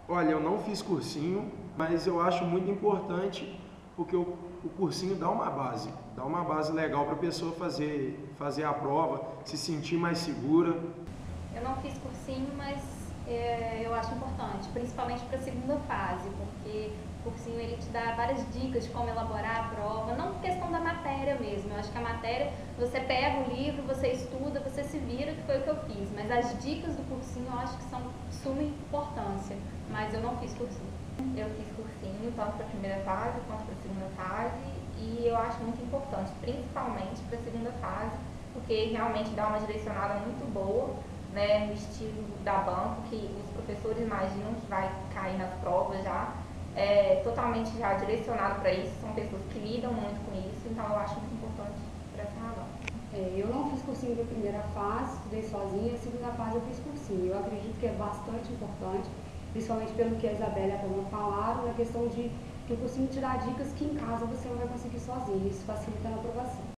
Olha, eu não fiz cursinho, mas eu acho muito importante porque o cursinho dá uma base legal para a pessoa fazer a prova, se sentir mais segura. Eu não fiz cursinho, mas eu acho importante, principalmente para a segunda fase, porque o cursinho ele te dá várias dicas de como elaborar a prova, não questão da matéria mesmo. Eu acho que a matéria, você pega o livro, você estuda, você se vira, que foi o que eu fiz. Mas as dicas do cursinho eu acho que são de suma importância, mas eu não fiz cursinho. Eu fiz cursinho, tanto para a primeira fase quanto para a segunda fase, e eu acho muito importante, principalmente para a segunda fase, porque realmente dá uma direcionada muito boa, né, no estilo da banca, que os professores imaginam que vai cair nas provas já, totalmente já direcionado para isso, são pessoas que lidam muito com isso, então eu acho muito importante para essa razão. Eu não fiz cursinho da primeira fase, estudei sozinha, a segunda fase eu fiz cursinho. Eu acredito que é bastante importante, principalmente pelo que a Isabela e a Paloma falaram, na questão de que o cursinho te dá dicas que em casa você não vai conseguir sozinho, isso facilita na aprovação.